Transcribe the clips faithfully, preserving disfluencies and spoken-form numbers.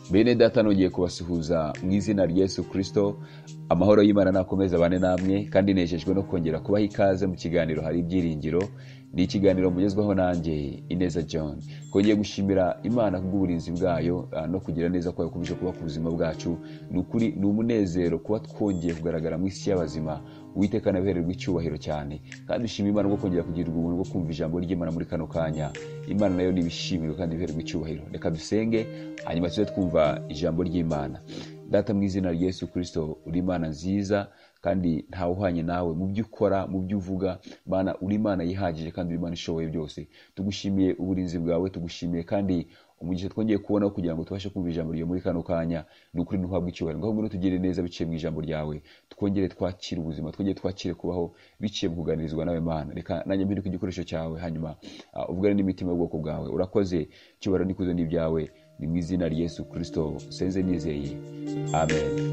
Bene data nongeye kubasuhuza mu izina rya Yesu Kristo. Amahoro y'Imana nakomeza bane namwe, kandi nejejwe no kongera kubaha ikaze mu kiganiro hari ibyiringiro. Ni ikiganiro mugezwaho nanjye Ineza John. Kongeye gushimira Imana kubw'uburinzi bwayo no kugira neza kwayo kubije kuba ku buzima bwacu. Nukuri ni umunezero kuba twongeye kugaragara mu isi y'abazima. Uwiteka nabihererwa icyubahiro cyane, kandi ushimira Imana ngo kongera kugirirwa ubuntu bwo kumva ijambo ry'Imana muri kano kanya. Imana nayo nibishimire kandi bihererwa icyubahiro. Reka dusenge hanyuma tuze twumva ijambo ry'Imana. Data mu izina rya Yesu Kristo, uri Imana nziza kandi ntawe uhanye nawe mu byo ukora, mu byo uvuga. Mana, uri Imana yihagije kandi uri Imana ishoboye byose. Tugushimiye uburinzi bwawe, tugushimiye kandi umugisha twongeye kubona kugira ngo tubashe kumva ijambo ryo muri kano kanya. Nukuri ntuhabwe icyubahiro, ngaho ngo tugire neza biciye mu ijambo ryawe. Twongere twakire ubuzima, twongere twakire kubaho biciye mu kuganirizwa nawe Mana. Reka nanjye mpinduke igikoresho cyawe, hanyuma uh, uvugane n'imitima y'ubwoko bwawe. Urakoze, cyubahiro nikuzo n'ibyawe. Ni mu izina rya Yesu Kristo senze nizeye, amen.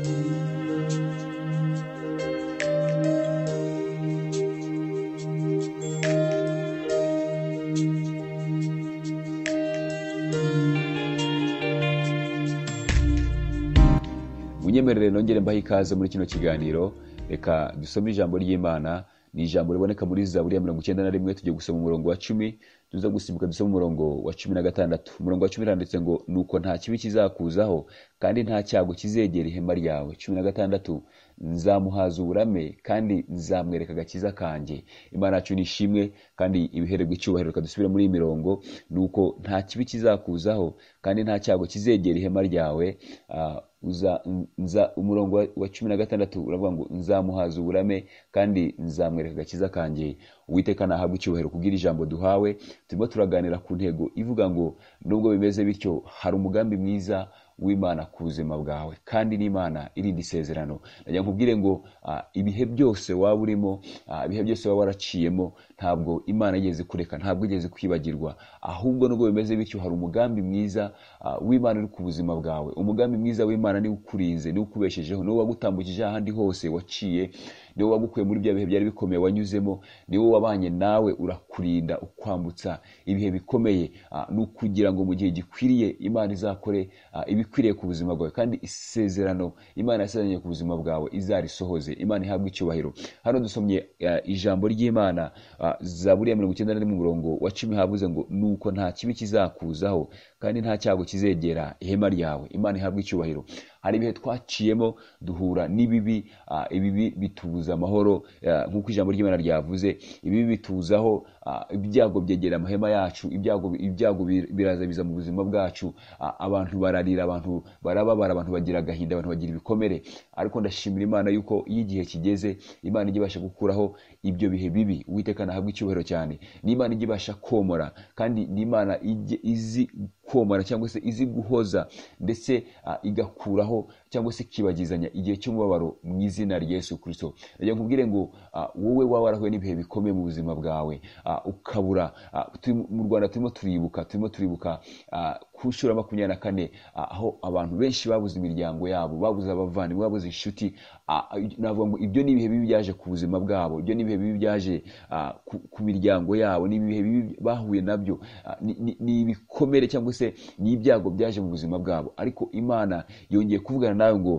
Munyemerere nongere mbaha ikaze muri kino kiganiro. Reka dusome ijambo ry'Imana. Ni ijambo riboneka muri Zaburi ya mirongo icyenda na rimwe. Tugiye gusoma umurongo wa cumi, tuza gusimbuka dusoma umurongo wa cumi na gatandatu. Umurongo wa cumi handitse ngo nuko nta kibi kizakuzaho kandi nta cyago kizegera ihema ryawe. cumi na gatandatu, nzamuhaza uburame kandi nzamwereka agakiza kanjye. Imana yacu nishimwe kandi ibihererwa icyubahiro. Reka dusubire muri iyi mirongo. Nuko nta kibi kizakuzaho kandi nta cyago kizegera ihema ryawe. uh, uza nza umurongo wa cumi na gatandatu uravuga ngo nzamuhaza uburame kandi nzamwereka agakiza kanjye. Uwiteka nahabwe icyubahiro kugira ijambo duhawe. Turimo turaganira ku ntego ivuga ngo nubwo bimeze bityo hari umugambi mwiza w'Imana ku buzima bwawe, kandi n'Imana irindi isezerano. Najya nkubwire ngo uh, ibihe byose waba urimo, uh, ibihe byose waba waraciyemo, ntabwo Imana igeze kureka, ntabwo igeze kwibagirwa. Ahubwo nubwo bimeze bityo hari umugambi mwiza uh, w'Imana uri ku buzima bwawe. Umugambi mwiza w'Imana ni ukurinze, ni ukubeshejeho, ni wagutambukije ahandi hose waciye, ni wagukuye muri bya bihe byari bikomeye wanyuzemo, ni wo wabanye nawe urakurinda ukwambutsa ibihe bikomeye. Uh, ni ukugira ngo mu gihe gikwiriye Imana izakore uh, ibikwiriye ku buzima bwawe, kandi isezerano Imana yasezeranye ku buzima bwawe izarisohoze. Imana ihabwe icyubahiro. Hano dusomye uh, ijambo ry'Imana, uh, Zaburi ya mirongo icyenda na rimwe umurongo wa cumi havuze ngo nuko nta kibi kizakuzaho kandi nta cyago kizegera ihema ryawe. Imana ihabwe icyubahiro. Hari ibihe twaciyemo duhura n'ibibi, uh, ibibi bitubuza amahoro, uh, nk'uko ijambo ry'Imana ryavuze. Ibibi bituzaho, uh, ibyago byegera amahema yacu, ibyago ibyago biraza biza mu buzima bwacu. Uh, abantu bararira, abantu barababara, abantu bagira agahinda, abantu bagira ibikomere. Ariko ndashimira Imana yuko iyo igihe kigeze Imana igibasha gukuraho ibyo bihe bibi. Uwiteka nahabwe icyubahiro cyane. N'Imana igibasha komora, kandi n'Imana izi komora cyangwa se izi guhoza, ndetse uh, igakuraho cyangwa se kibagizanya igihe cy'umubabaro mu izina rya Yesu Kristo. Reka nkubwire ngo uh, wowe waba warahuye n'ibihe bikomeye mu buzima bwawe, uh, ukabura uh, mu Rwanda turimo turibuka turimo turibuka uh, ku nshuro makumyabiri na kane uh, aho abantu benshi babuze imiryango yabo, babuze abavandimwe, babuze inshuti. Uh, navuga ngo ibyo ni ibihe bibi byaje ku buzima bwabo, ibyo ni ibihe bibi byaje uh, ku, ku miryango yabo, ni ibihe bibi bahuye nabyo, uh, ni, ni ibikomere cyangwa se ni ibyago byaje mu buzima bwabo. Ariko Imana yongeye kuvugana nawe ngo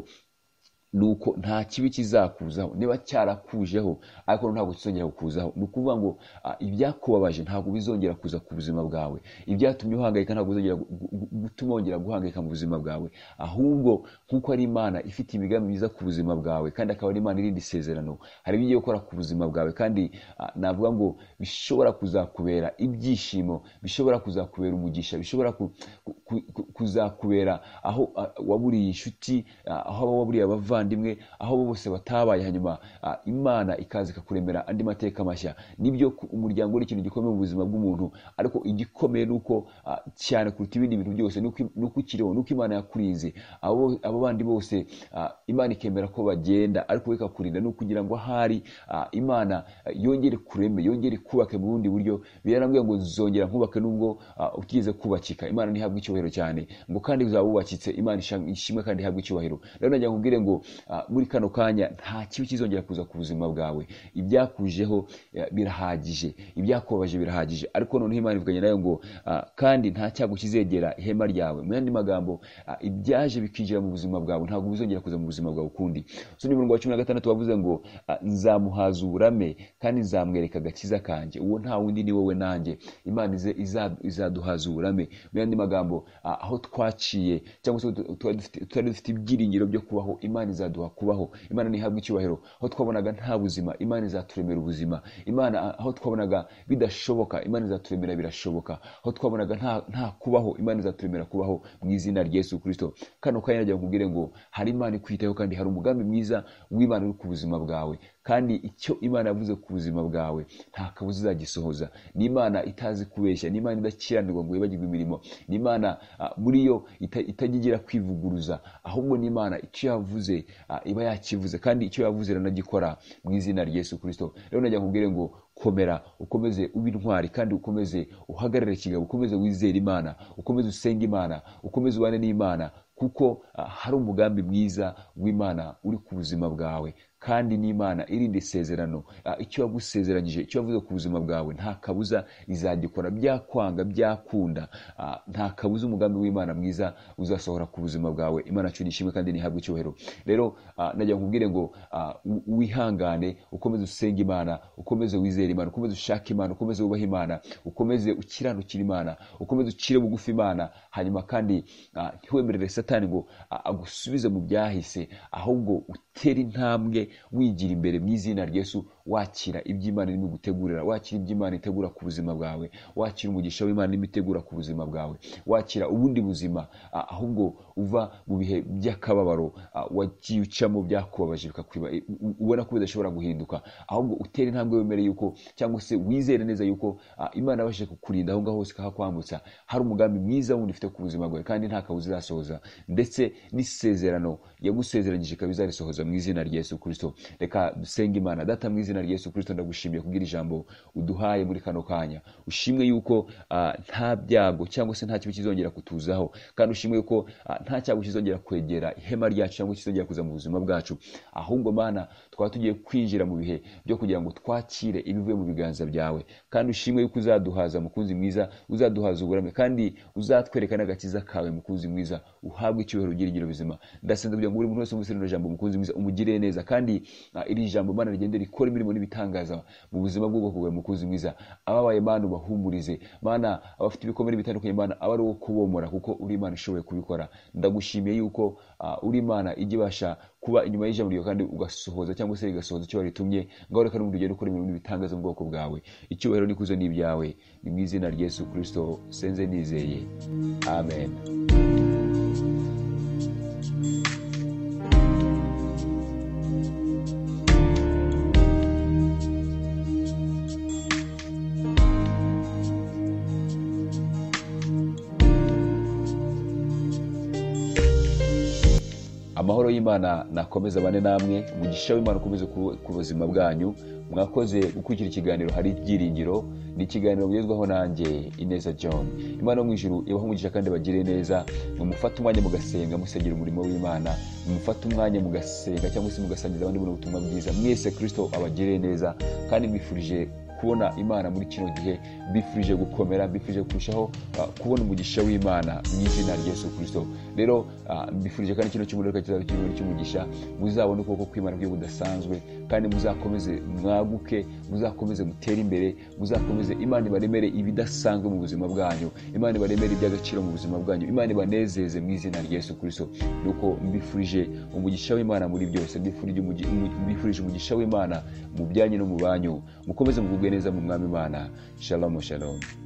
nuko nta kibi kizakuzaho. Niba cyarakujeho ariko ntabwo kizongera kukuzaho. Ni ukuvuga ngo uh, ibyakubabaje ntabwo bizongera kuza ku buzima bwawe, ibyatumye uhangayika ntabwo bizongera gutuma wongera guhangayika mu buzima bwawe. Ahubwo nkuko ari Imana ifite imigambi myiza ku buzima bwawe, kandi akaba ari Imana irindi isezerano, hari ibigiye gukora ku buzima bwawe, kandi uh, navuga ngo bishobora kuzakubera ibyishimo, bishobora kuzakubera umugisha, bishobora ku, ku, ku, kuzakubera aho uh, waburiye inshuti, uh, aho waburiye abavandimwe, aho bose batabaye, hanyuma uh, Imana ikaza ikakuremera andi mateka mashya. Nibyo umuryango uri ikintu gikomeye mu buzima bw'umuntu, ariko igikomeye nuko uh, cyane kuruta ibindi bintu byose nuko nuko ukiriho, nuko Imana yakurinze. Abo abo bandi bose uh, Imana ikemera ko bagenda, ariko we ikakurinda nuko kugira ngo ahari uh, Imana uh, yongere kureme, yongere kubake mu bundi buryo. Birarambye ngo zongera nkubake nubwo uh, utigeze kubakika. Imana ntihabwe icyubahiro cyane, ngo kandi uzabubakitse. Imana ishimwe kandi ihabwe icyubahiro. Rero najya nkubwire ngo uh, muri kano kanya nta kibi kizongera kuza ku buzima bwawe. Ibyakujeho uh, birahagije, ibyakubabaje birahagije, ariko noneho Imana ivuganye nayo ngo uh, kandi nta cyago kizegera ihema ryawe. Mu yandi magambo uh, ibyaje bikinjira mu buzima bwawe ntabwo bizongera kuza mu buzima bwawe ukundi. So ni umurongo wa cumi na gatandatu wavuze ngo uh, nzamuhaza uburame kandi nzamwereka agakiza kanje. Uwo nta wundi ni wowe nanjye. Imana ize izaduhaza uburame. Mu yandi magambo uh, aho twaciye cyangwa se tutari dufite ibyiringiro byo kubaho, Imana izaduha kubaho. Imana nihabwe icyubahiro. Aho twabonaga nta buzima, Imana izaturemera ubuzima. Imana aho twabonaga bidashoboka, Imana izaturemera birashoboka. Aho twabonaga nta nta kubaho, Imana izaturemera kubaho mu izina rya Yesu Kristo. Kano kanya najya nkubwire ngo hari Imana ikwitaho kandi hari umugambi mwiza w'Imana uri ku buzima bwawe, kandi icyo Imana yavuze ku buzima bwawe nta kabuza izagisohoza. Ni Imana itazi kubeshya, ni Imana idakiranirwa ngo yibagirwe imirimo, ni Imana uh, muri yo ita, itagigira kwivuguruza, ahubwo ni Imana icyo yavuze uh, iba yakivuze, kandi icyo yavuze iranagikora mu izina rya Yesu Kristo. Rero najya nkubwire ngo komera, ukomeze ube intwari, kandi ukomeze uhagarare kigabo, ukomeze wizere Imana, ukomeze usenge Imana, ukomeze ubane n'Imana, kuko uh, hari umugambi mwiza w'Imana uri ku buzima bwawe, kandi n'Imana irinde isezerano. Uh, icyo yagusezeranyije, icyo yavuze ku buzima bwawe nta kabuza izagikora, byakwanga byakunda, uh, nta kabuza umugambi w'Imana mwiza uzasohora ku buzima bwawe. Imana cyo nishimwe kandi nihabwe icyubahiro. Rero uh, najya nkubwire ngo uh, wihangane, ukomeze usenge Imana, ukomeze wizere Imana, ukomeze ushake Imana, ukomeze wubahe Imana, ukomeze ukiranukire Imana, ukomeze ucire bugufi Imana. Hanyuma kandi uh, ntiwemerere Satani ngo uh, agusubize mu byahise, ahubwo utera intambwe wigira imbere mu izina rya Yesu, wakira iby'Imana irimo gutegurira, wakira iby'Imana itegura ku buzima bwawe, wakira umugisha w'Imana irimo itegura ku buzima bwawe, wakira ubundi buzima uh, ahubwo uva mu bihe by'akababaro uh, wagiye ucamo byakubabaje bikakwiba, ubona ko bidashobora guhinduka, ahubwo utera intambwe wemere yuko, cyangwa se wizere neza yuko uh, Imana yabashije kukurinda aho ngaho hose kahakwambutsa. Hari umugambi mwiza wundi ufite ku buzima bwawe, kandi nta kabuza izasohoza, ndetse n'isezerano yagusezeranyije ikaba izarisohoza mu izina rya Yesu Kristo. Reka dusenge Imana. Data, mu izina rya Yesu Kristo ndagushimiye kugira ijambo uduhaye muri kano kanya. Ushimwe yuko uh, nta byago cyangwa se nta kibi kizongera kutuzaho, kandi ushimwe yuko uh, nta cyago kizongera kwegera ihema ryacu cyangwa kizongera kuza mu buzima bwacu, ahubwo Mana twaba tugiye kwinjira mu bihe byo kugira ngo twakire ibivuye mu biganza byawe. Kandi ushimwe yuko uzaduhaza mukunzi mwiza, uzaduhaza uburame, kandi uzatwereka n'agakiza kawe mukunzi mwiza. Uhabwe icyubahiro ugiringiro bizima. Ndasenze kugira ngo buri muntu wese umvise rino jambo mukunzi mwiza umugire neza, kandi uh, iri jambo Mana rigende rikora imirimo n'ibitangaza mu buzima bw'ubwoko bwawe mukunzi mwiza. Ababaye Mana ubahumurize, Mana abafite ibikomere bitandukanye Mana aba ari wo kubomora, kuko uri Imana ishoboye kubikora. Ndagushimiye yuko uh, uri Imana igibasha kuba inyuma y'ijambo ryawe kandi ugasohoza cyangwa se igasohoza icyo waritumye. Ngaho reka n'umuntu ugende ukora imirimo n'ibitangaza mu bwoko bwawe. Icyubahiro n'ikuzo ni ibyawe, ni mu izina rya Yesu Kristo senze nizeye, amen. Amahoro y'Imana nakomeza bane namwe, umugisha w'Imana ukomeze ku buzima bwanyu. Mwakoze gukurikira ikiganiro hari ibyiringiro, ni ikiganiro bugezwaho nanjye Ineza John. Imana mu ijuru ibaho umugisha kandi bagire neza. Mumufate umwanya mugasenga, musegera umurimo w'Imana, mumufate umwanya mugasenga cyangwa se mugasangiza abandi mu butumwa bwiza. Mwese Kristo abagire neza, kandi mbifurije kubona Imana muri kino gihe, bifurije gukomera, bifurije kurushaho uh, kubona umugisha w'Imana mu izina rya Yesu Kristo. Rero uh, bifurije kandi kino cy'umuriro kizaba cy'umuriro cy'umugisha, muzabone ukuboko kw'Imana byo budasanzwe, kandi muzakomeze mwaguke, muzakomeze mutere imbere, muzakomeze Imana ibaremere ibidasanzwe mu buzima bwanyu, Imana ibaremere iby'agaciro mu buzima bwanyu, Imana ibanezeze mu izina rya Yesu Kristo. Nuko mbifurije umugisha w'Imana muri byose, mbifurije mbifurije umugisha w'Imana mu byanyu no mu banyu. Mukomeze mugubwe neza mu mwami Imana. Shalom shalom.